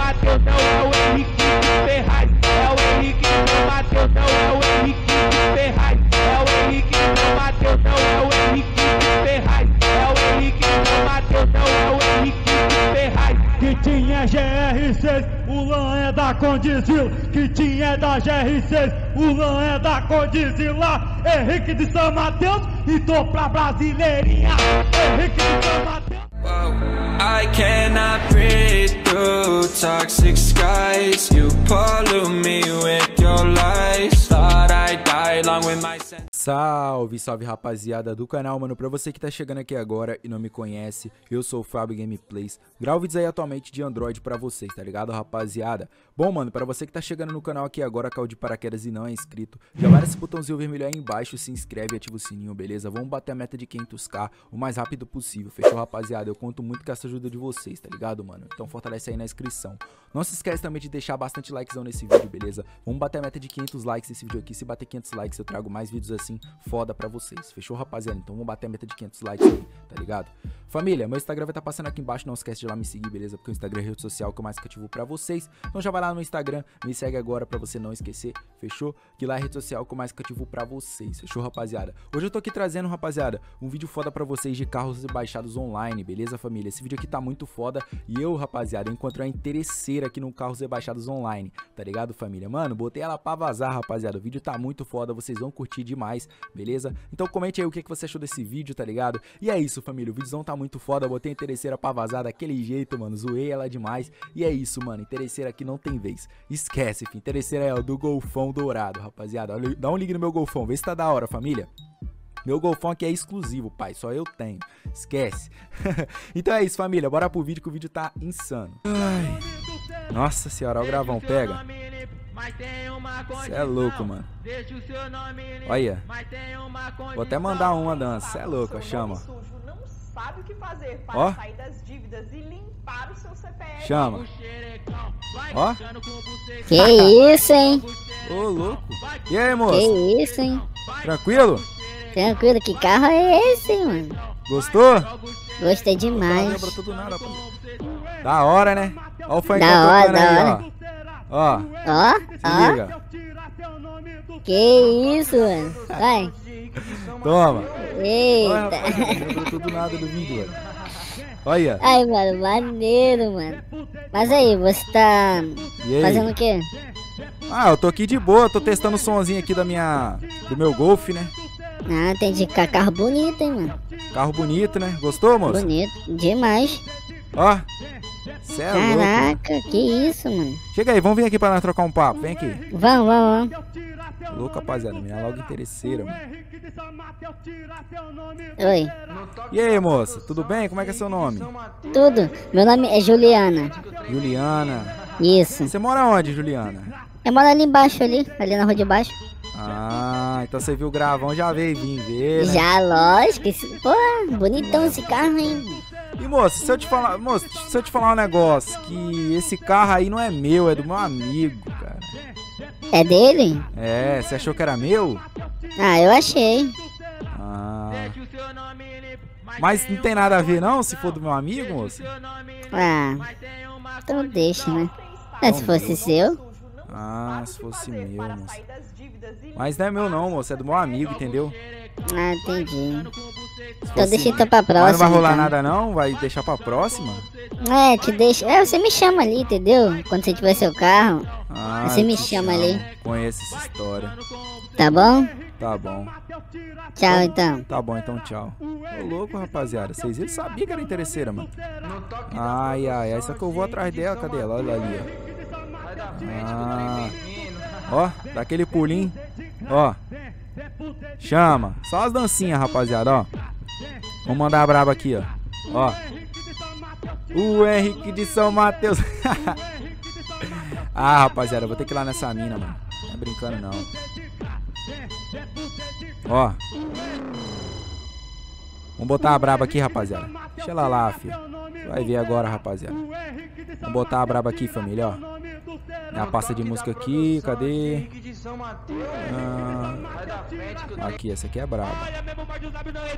Mateus, não é o Henrique de Ferraz. É o Henrique de São Mateus, não é o Henrique de Ferraz. É o Henrique de São Mateus, não é o Henrique de Ferraz. É o Henrique de São Mateus, não é o Henrique de Ferraz. Que tinha GR6, o LAN é da Condizil. Que tinha da GR6, o LAN é da Condizil. Lá, Henrique de São Mateus, e tô pra Brasileirinha. Henrique de São Mateus. I cannot breathe through toxic skies. You pollute me with your lies. Thought I'd die along with my sense. Salve, salve rapaziada do canal, mano. Pra você que tá chegando aqui agora e não me conhece, eu sou o Fábio Gameplays. Gravo vídeos aí atualmente de Android pra vocês, tá ligado, rapaziada? Bom, mano, pra você que tá chegando no canal aqui agora, caiu de paraquedas e não é inscrito, já vai nesse botãozinho vermelho aí embaixo, se inscreve e ativa o sininho, beleza? Vamos bater a meta de 500k o mais rápido possível, fechou, rapaziada? Eu conto muito com essa ajuda de vocês, tá ligado, mano? Então fortalece aí na inscrição. Não se esquece também de deixar bastante likezão nesse vídeo, beleza? Vamos bater a meta de 500 likes nesse vídeo aqui. Se bater 500 likes, eu trago mais vídeos assim, foda pra vocês. Fechou, rapaziada? Então vamos bater a meta de 500 likes aí, tá ligado? Família, meu Instagram vai estar passando aqui embaixo. Não esquece de ir lá me seguir, beleza? Porque o Instagram é a rede social que eu mais ativo pra vocês. Então já vai lá no Instagram, me segue agora pra você não esquecer, fechou? Que lá é a rede social que eu mais ativo pra vocês, fechou, rapaziada? Hoje eu tô aqui trazendo, rapaziada, um vídeo foda pra vocês de carros rebaixados online, beleza, família? Esse vídeo aqui tá muito foda e eu, rapaziada, encontrei uma interesseira aqui no carros rebaixados online, tá ligado, família? Mano, botei ela pra vazar, rapaziada. O vídeo tá muito foda, vocês vão curtir demais, beleza? Então comente aí o que você achou desse vídeo, tá ligado? E é isso, família, o vídeozão tá muito foda, botei a interesseira pra vazar daquele jeito, mano, zoei ela demais. E é isso, mano, interesseira aqui não tem vez. Esquece, filho, interesseira é o do Golfão dourado, rapaziada. Olha, dá um ligue no meu Golfão, vê se tá da hora, família. Meu Golfão aqui é exclusivo, pai, só eu tenho. Esquece. Então é isso, família, bora pro vídeo que o vídeo tá insano. Ai. Nossa senhora, olha o gravão, pega. Cê é louco, mano. Olha. Vou até mandar uma dança, cê é louco, ó, chama. Sabe o que fazer para Ó. sair das dívidas e limpar o seu CPF. Chama. Ó. Que isso, hein? Ô, louco. E aí, moço? Que isso, hein? Tranquilo? Tranquilo, que carro é esse, hein, mano? Gostou? Gostei Não demais. lembra tudo nada, pô. Da hora, né? Ó o funk Da hora, tocando da aí, hora. ó. Ó, Ó, se ó. liga. Que isso, mano? Vai. Toma. Olha, Eita. rapaz, não lembrou tudo nada do vídeo, velho. Olha. Ai, mano, maneiro, mano. Mas aí, você tá E aí? fazendo o quê? Ah, eu tô aqui de boa, tô testando o somzinho aqui do meu Golf, né? Ah, tem de carro bonito, hein, mano? Carro bonito, né? Gostou, moço? Bonito. Demais. Ó. Cê é louco. Caraca, que isso, mano? Chega aí, vamos vir aqui pra nós trocar um papo. Vem aqui. Vamos, vamos, vamos. Louco, rapaziada. Minha logo interesseira, mano. Oi. E aí, moça? Tudo bem? Como é que é seu nome? Tudo. Meu nome é Juliana. Juliana. Isso. Você mora onde, Juliana? Eu moro ali embaixo, ali na rua de baixo. Ah, então você viu o gravão, já veio vir ver, né? Já, lógico. Pô, bonitão esse carro, hein? E moço, se eu te falar um negócio, que esse carro aí não é meu, é do meu amigo, cara. É dele? É, você achou que era meu? Ah, eu achei. Ah. Mas não tem nada a ver não, se for do meu amigo, moço? Ah, então deixa, né? Mas se fosse seu... Ah, se fosse meu, moço. Mas não é meu não, moço, é do meu amigo, entendeu? Ah, entendi. Então deixa então pra próxima. Mas não vai rolar então. nada não? Vai deixar pra próxima? É, te deixa... É, você me chama ali, entendeu? Quando você tiver seu carro, Ah, você me eu te chama chamo. ali. Conheço essa história. Tá bom? Tá bom. Tchau, então. Tá bom, então tchau. Ô louco, rapaziada. Vocês viram? Sabia que era interesseira, mano. Ai, ai, ai. Só que eu vou atrás dela. Cadê ela? Olha ali, ó. Ah. Ó, dá aquele pulinho. Ó. Chama. Só as dancinhas, rapaziada, ó. Vamos mandar a braba aqui, ó. Ó. O Henrique de São Mateus. Ah, rapaziada, vou ter que ir lá nessa mina, mano. Não é brincando, não. Ó. Vamos botar a braba aqui, rapaziada. Deixa ela lá, filho. Vai ver agora, rapaziada. Vamos botar a braba aqui, família, ó. É a pasta de música aqui, cadê? Aqui, essa aqui é braba.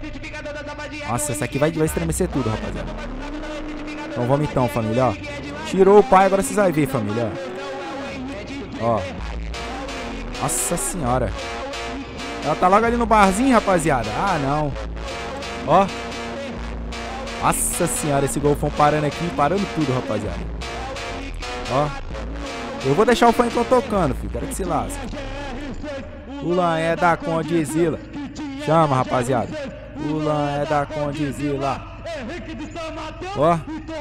Nossa, essa aqui vai estremecer tudo, rapaziada. Então vamos então, família, ó. Tirou o pai, agora vocês vão ver, família. Ó. Nossa senhora. Ela tá logo ali no barzinho, rapaziada. Ah, não. Ó. Nossa senhora, esse golfão parando aqui, parando tudo, rapaziada. Ó. Eu vou deixar o funk tocando, filho. Quero que se lasque. O Lan é da Condizila. Chama, rapaziada. O Lan é da Condizila. Ó.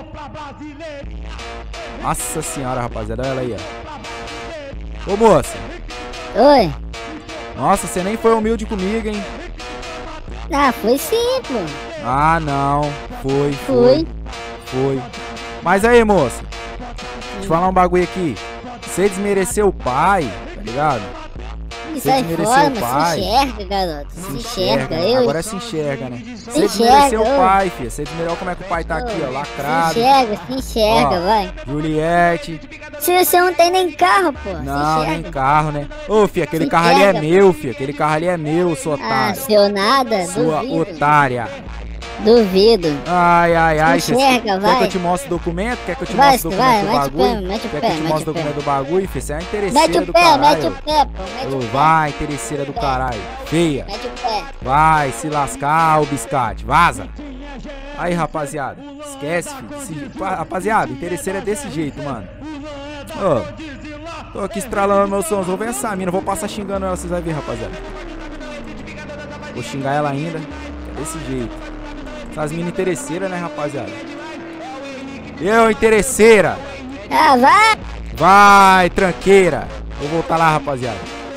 Nossa senhora, rapaziada. Olha ela aí, ó. Ô, moça. Oi. Nossa, você nem foi humilde comigo, hein? Ah, foi sim, pô. Ah, não. Foi. Mas aí, moça. Deixa eu falar um bagulho aqui. Você desmereceu o pai, tá ligado? Sai fora, mas se enxerga, garoto. Se enxerga. Eu... Agora se enxerga, né? Você desmereceu o pai, filho. Você desmereceu como é que o pai tá aqui, ó, lacrado. Se enxerga, ó, vai. Juliette. Se você não tem nem carro, pô. Não, nem carro, né? Ô, filho, aquele carro ali é meu, filho. Aquele carro ali é meu, sua otária. Ah, seu nada? Sua otária. Duvido. Ai. Enxerga, vai. Quer que eu te mostre o documento? Quer que eu te mostre o documento do bagulho? Mete o pé, Quer que eu te mostre o documento do bagulho, filho? Você é uma interesseira do caralho. Mete o pé, pô. Mete o pé. Vai, interesseira do caralho. Feia. Mete o pé. Vai se lascar, o biscate. Vaza. Aí, rapaziada. Esquece, filho. Rapaziada, interesseira é desse jeito, mano. Ô. Tô aqui estralando meu som. Vou ver essa mina. Vou passar xingando ela, vocês vão ver, rapaziada. Vou xingar ela ainda. É desse jeito. Essas minas interesseiras, né, rapaziada? Eu, interesseira. Ah, vai. Vai, tranqueira. Vou voltar lá, rapaziada.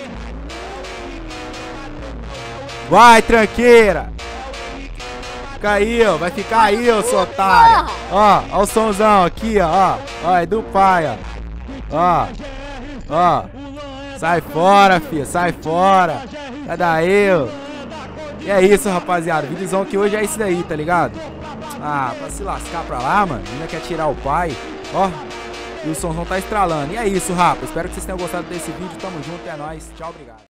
Vai, tranqueira. Fica aí, ó. Vai ficar aí, ó, sua otária. Ó o somzão aqui, ó. Ó, é do pai, ó. Ó. Sai fora, filha. Sai fora. Sai daí, ó. E é isso, rapaziada. O videozão que hoje é esse daí, tá ligado? Ah, pra se lascar pra lá, mano. Ainda quer tirar o pai. Ó. E o somzão tá estralando. E é isso, rapa. Espero que vocês tenham gostado desse vídeo. Tamo junto, é nóis. Tchau, obrigado.